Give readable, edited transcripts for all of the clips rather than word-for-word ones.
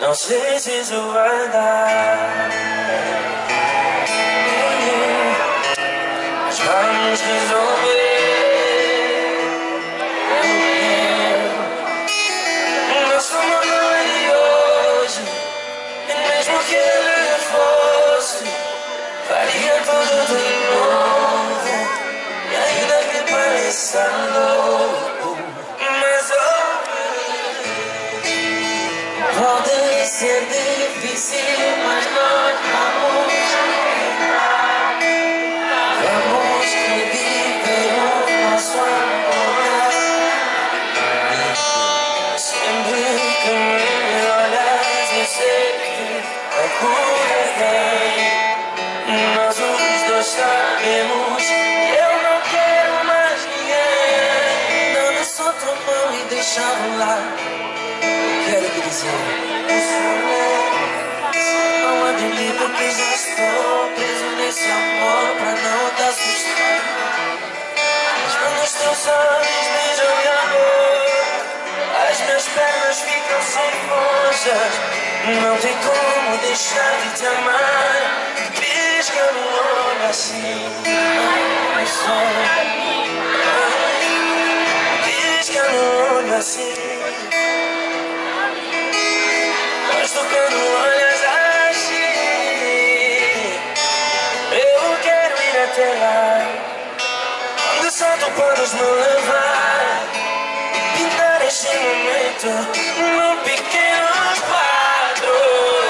não sei se isso vai dar. Mas vamos resolver. O nosso amor não é de hoje, e mesmo que ele fosse, faria tudo de novo. E ainda que pareça louco, mas pode ser difícil, mas nós vamos tentar. Vamos reviver o nosso amor. Sempre que me olhas, eu sei que a cura vem. Nós os dois sabemos que eu não quero mais ninguém. Dá-me só tua mão e deixa rolar. Quero te dizer, não admito que já estou preso nesse amor pra não te assustar. Mas quando os teus olhos beijam de amor, as minhas pernas ficam sem forças. Não tem como deixar de te amar. Pisca no olho assim, ai, só. Pisca no olho assim. Mas tu quando olhas assim, eu quero ir até lá, onde só tu podes me levar. Pintar este momento num pequeno quadro.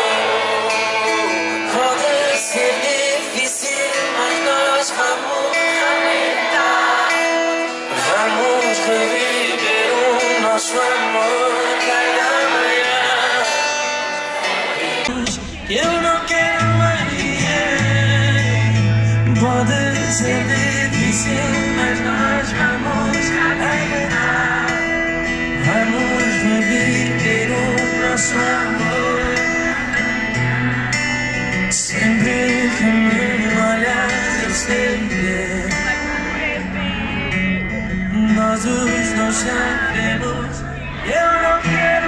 Pode ser difícil, mas nós vamos aumentar. Vamos reviver o nosso amor cada manhã. Eu não quero mais ninguém. Pode ser difícil, mas nós vamos aguentar. Vamos reviver o nosso amor. Sempre que me olhas, eu sei que nós os dois sabemos. Eu não quero